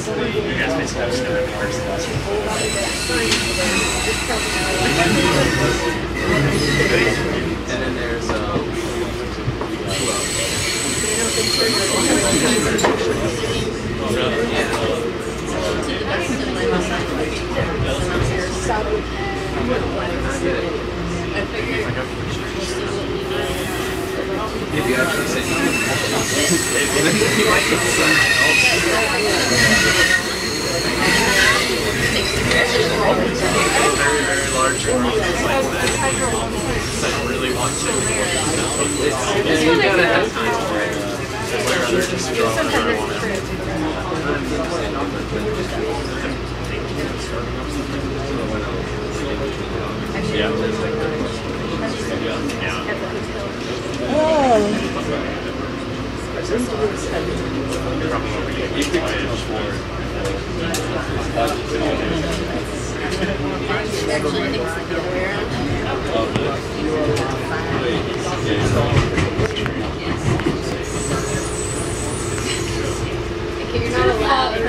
guys basically have snow every first class. And then there's if you actually say very, very large room like that. I don't really want to. you gotta have time for it. I'd rather just draw whatever I want to. Yeah. You're not allowed to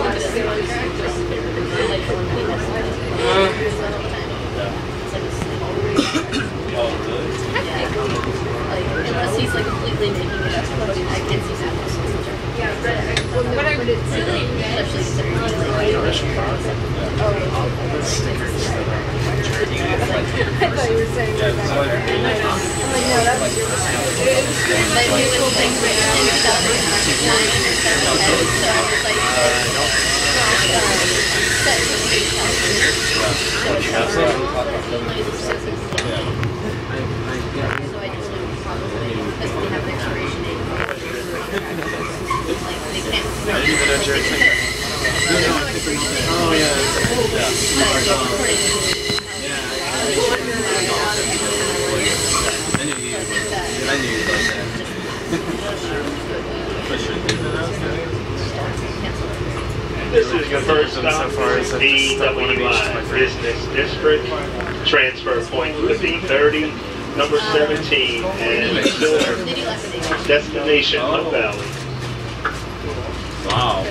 unless he's like completely making it up, I can't see that. Yeah, but what I would really especially considering like I thought you were saying that. I'm like, no, that was your like we would think in 2009 or 7 so I was like set to have the expiration date. Like they can't. I didn't even know jurisdiction. Oh yeah. I knew you about that. This is your first stop for BWI Business District. Transfer point to B30, number 17, and silver. Destination Hunt Valley. Wow.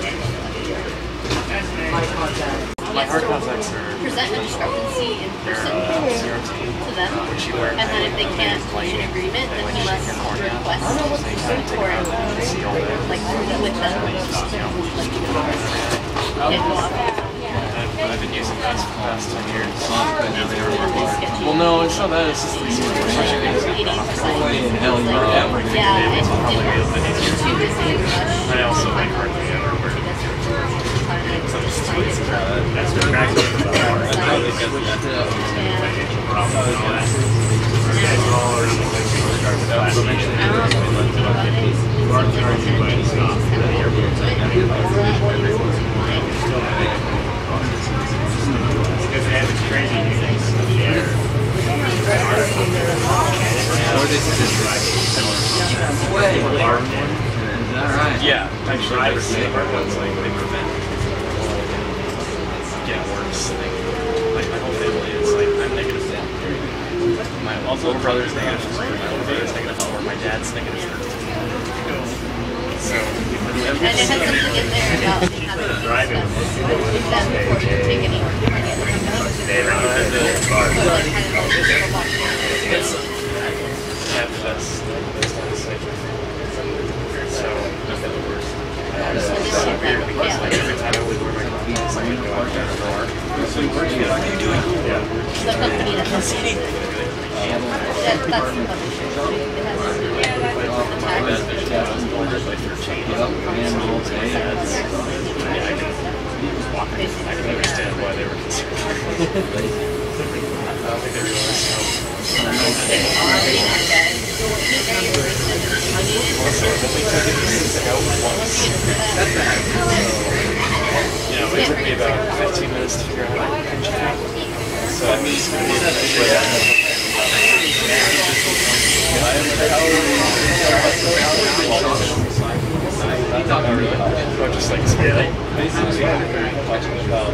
My hard contacts are Present a discrepancy in person to them, and then if they can't reach an agreement, then he must request for it, like with them, like go up. I've been using that for the past 10 years. Well, no, it's not that. It's just these switching things. Hell yeah. Yeah, it's too busy to rush. I also like hardly ever work. That's the practice of the Yeah, actually, like, some ones, like, they prevent getting worse. Like, my whole family is, like, I'm negative 10. My little brother's negative 3, my older brother's negative 4, my dad's negative 13. So, And it has something in there about having them before you take any yeah, but that's not safe. So, that's the worst. It's so weird because, like, every time I would wear my glasses, I would go out there in the bar. So, what are you doing? Yeah. the company that does it. That's the company. I can understand why they were concerned. I don't think they realize how. You know, it took me about 15 minutes to figure out how to pinch it out. So I'm just going to need that. Not really. Or just like basically talking about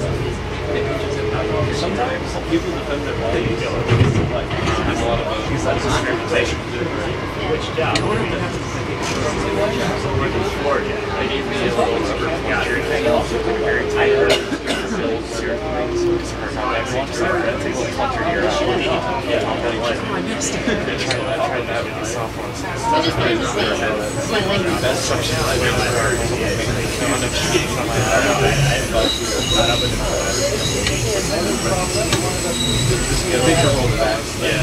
sometimes people defend their body. There's a lot of discrimination. Which job? They gave me a little rubber tried that with the soft ones. Which is kind of the same. But like, That's such a way to start. I wound up cheating on my big roll the back. Yeah.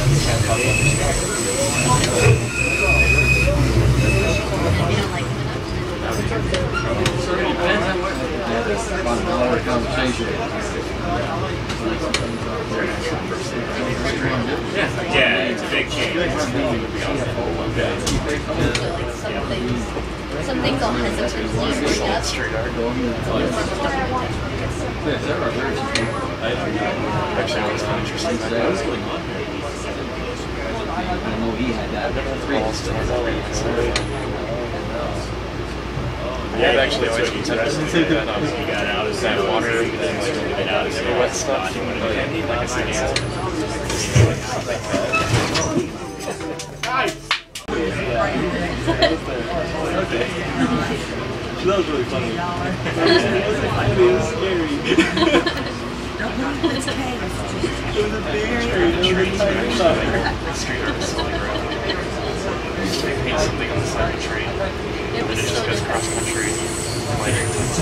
you don't like Yeah, it's a big change. some things I'll hesitantly bring up. Actually, I was kind of interested in that. What's going on here? I know he had that. I've actually always been tempted to got out of that water and out of the wet stuff. Like I said, okay. That was really funny. It was scary. It was a big tree. It was a tiny side. Street art is so great. They paint something on the side of the tree, and then it just goes cross country. Like, it's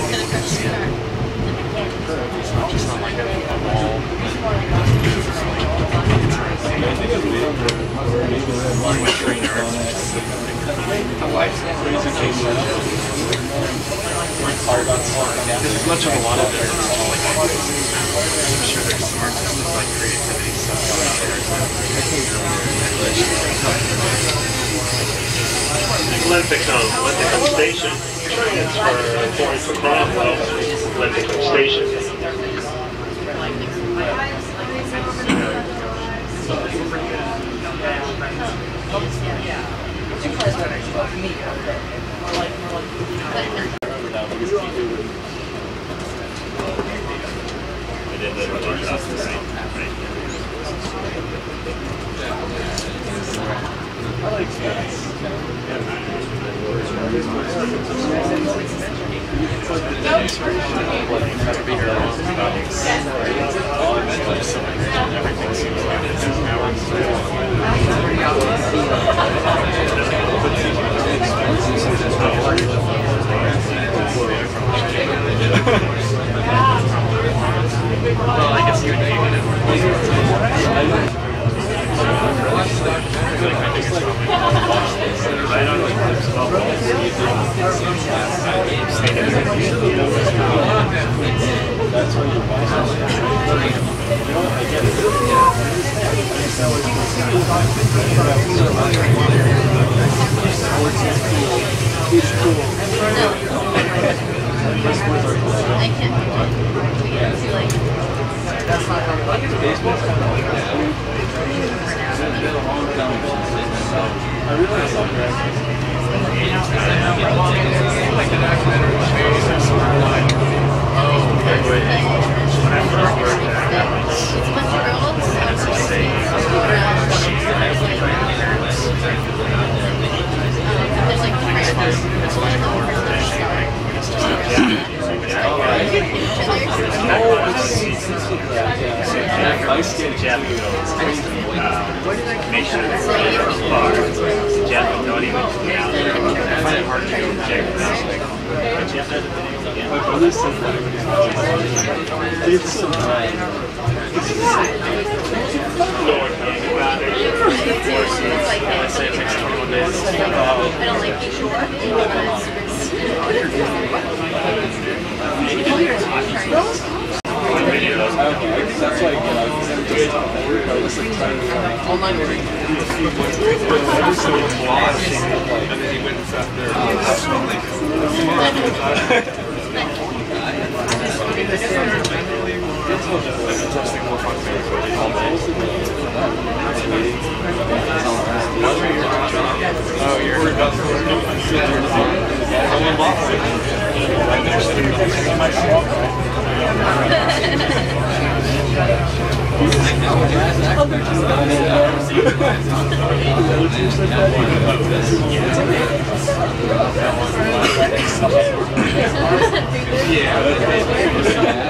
not just on like a wall. It's train art. There's much of a lot of it. I'm sure there's some artistic like creativity stuff out there. Linthicum Station. Transfer point for Cromwell. Linthicum Station. They did literally just the same. I like that. Everything seems like it's well, I guess you would be that's where you're I get I can't like that's not how I make sure they're far. Jeff, don't even down there. I find it hard to go check my brother said that it's so nice. I say it takes 21 days. I don't like you sure. That's why I get out. Online ordering. And then he went and sat there. Oh, you're worried about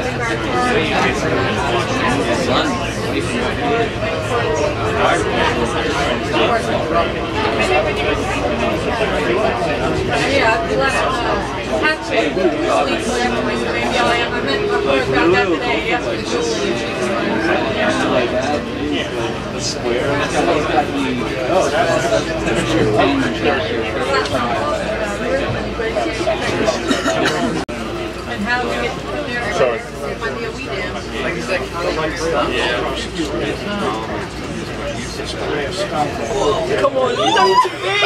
yeah. Yeah, let him know. Actually, maybe I meant my work about that today. Yes, with Julie. The square. And how do we get there? Sorry. It might be a wee dam. Come on, you know what you mean?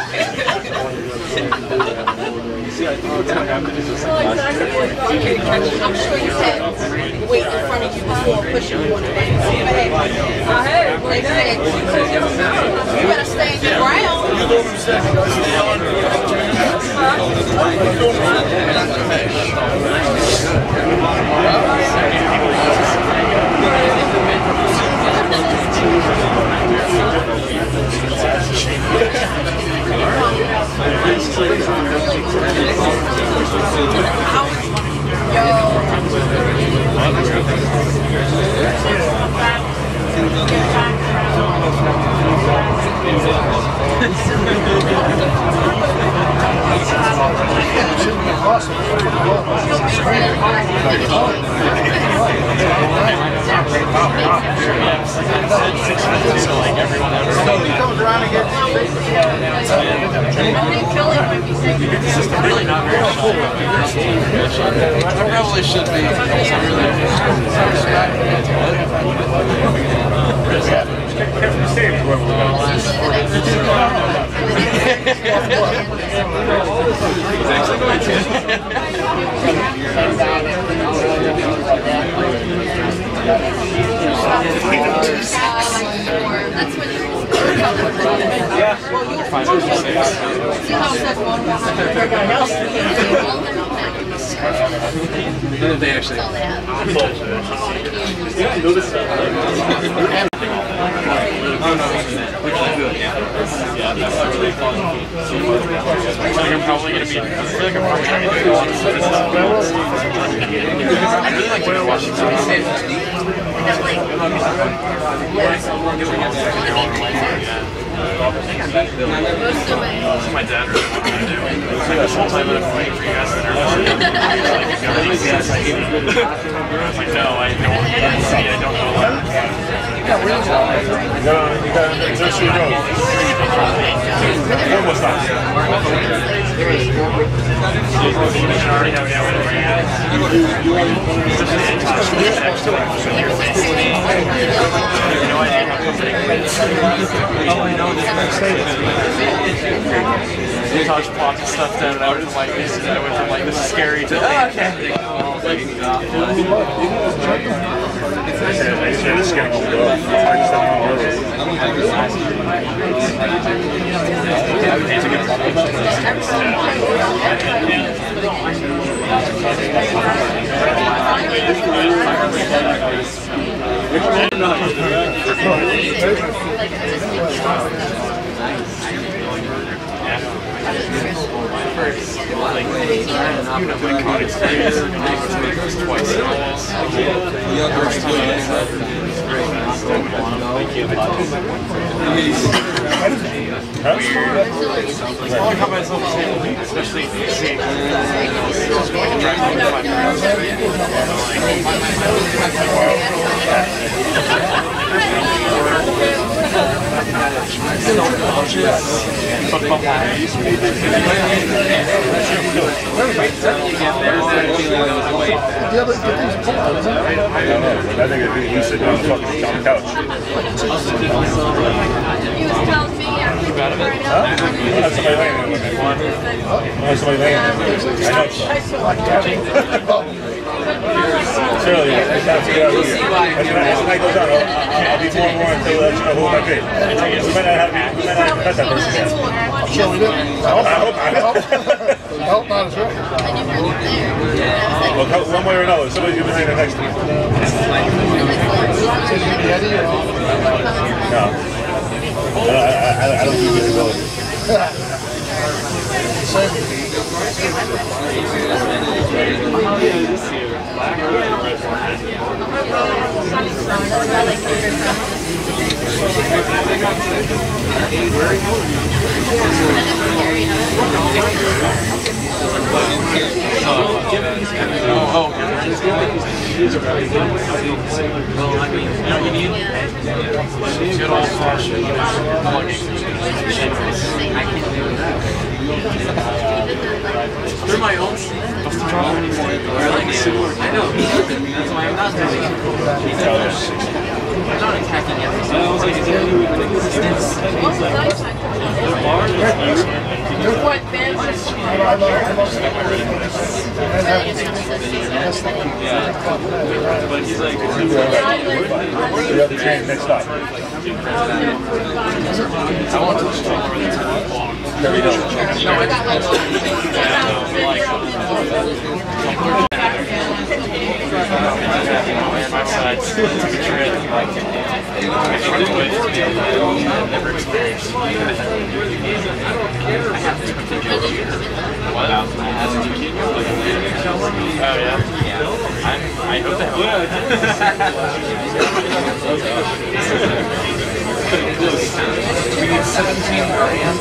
I'm sure you had weight in front of you before pushing you on the bike. They said, you better stay in your ground. Really not very cool. It probably should be. That's what you're They actually. Oh no, which is good. Yeah, that's really fun. I feel like I'm probably gonna be. I feel like I'm probably trying to do a lot of stuff. I really like to watch it. My dad really wanted me to do. It's like this whole time that I'm waiting for you guys to introduce me. Like, I was like, no, I don't want to see. I don't know a lot. You got to adjust your nose. Almost not. We touched lots of stuff down, and I went from like this scary to okay. Especially if you see I think he's sitting on the fucking couch. He was telling me after That's somebody laying there. Oh, somebody laying there. I know. Surely, that's the as the night goes on, I'll be more and more until I know who might be. We might not have met that person yet. I'm sure we did. I hope not as well. Well, one way or another, somebody's going to be sitting next to me. No. I don't do visibility. Good old fashioned they're my own stuff to draw anymore. I know, that's why I'm not doing it. I'm not attacking everything. What band? But he's like, The other train next stop. I want to stop. I got like my sides to the trip. Never experienced. I have to put the joke here. What? Oh yeah? I hope that we need 17 grand.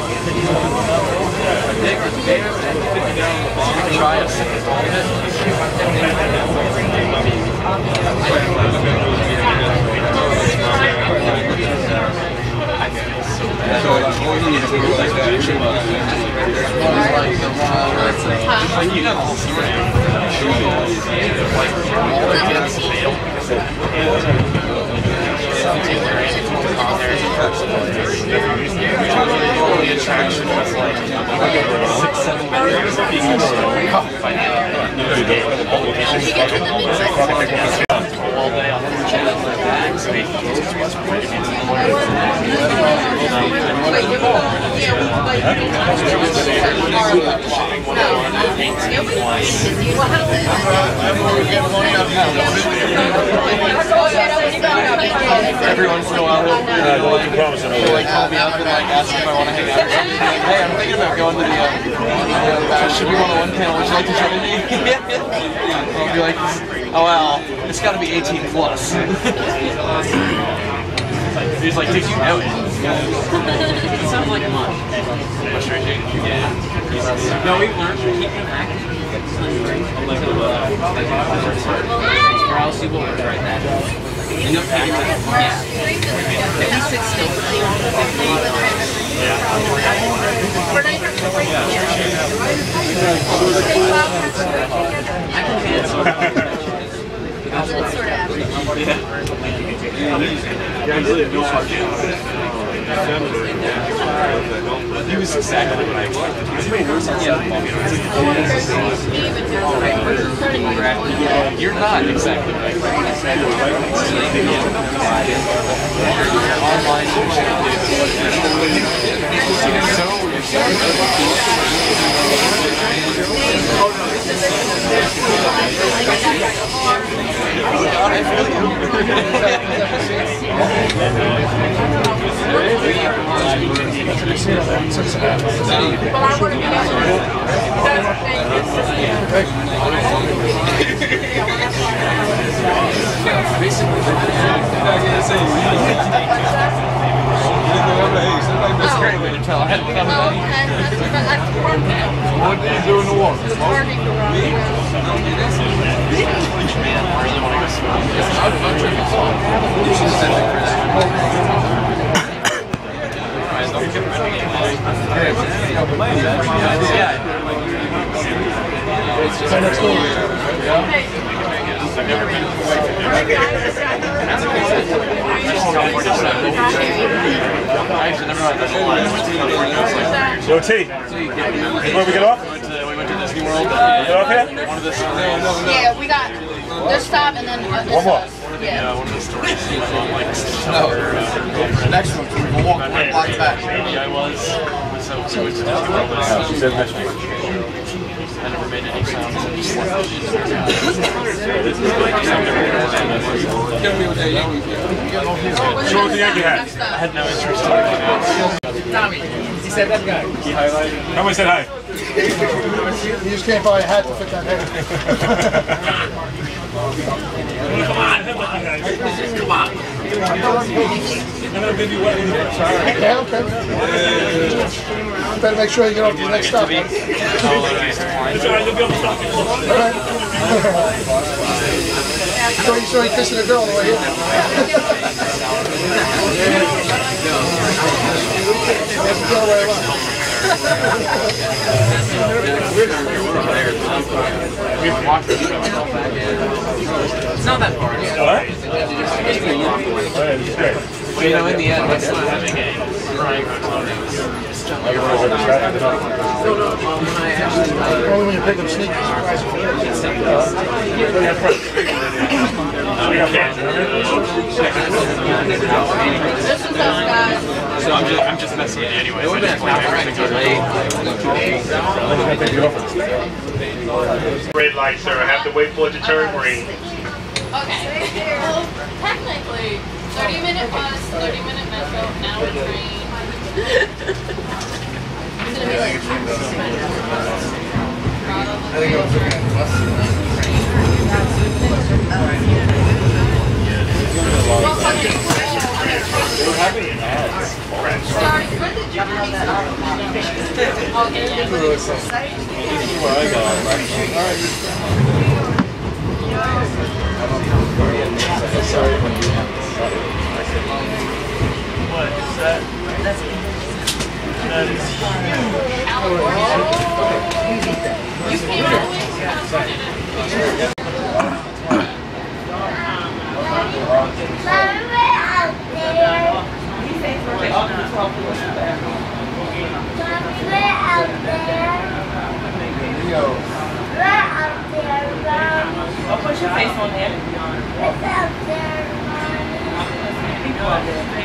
Try a second ball hit. I feel so bad. Like you got all three. Like all the kids fail because of that. The attraction was like 6-7 years of being all day on the chat like that. Everyone's still out there. They like call me up and like ask if I want to hang out. Hey, I'm thinking about going to the should be 101 panel. Would you like to join me? I'll be like, oh well, it's got to be 18 plus. He's like, did you know it? It sounds like a month. Frustrating? Yeah. No, we learned to keep him active. Or else he won't write that. And no fact. Yeah. I can cancel. It's sort of he was exactly what I wanted. You're not exactly what I That's a great way to tell. I hadn't thought about it. What do you do in the water? It's parking garage. Man, I really want to go swimming. I'd love to go swimming. You should send it for that. Alright, don't get rid of it. Yeah. Next door. I've never been to Yo, T, before we get off? We went to Disney World. You okay? Yeah, we got this stop and then One more. yeah. One of the stories. The next one, we'll walk right back. I was. So we went to Disney World. She said next week. I never made any sounds. I just Show us the Yankee hat. I had no interest in it. Tommy, he said that guy. He highlighted. Somebody said hi. You just can't buy a hat to fit that head. Come on. Come on. Yeah, okay. Better make sure you get off to the next stop. Right? So you're kissing a girl on the way here. That's the other way around. It's not that far. But you know, in the end, that's not having a crying Only when you pick up sneakers. So I'm just messing with you anyway. So I just Red light, sir. I have to wait for it to turn green. Okay. Well, technically, 30-minute bus, 30-minute metro, an hour train. It's gonna be like What is that? That is I'll put your face on there. What's up there, Mommy?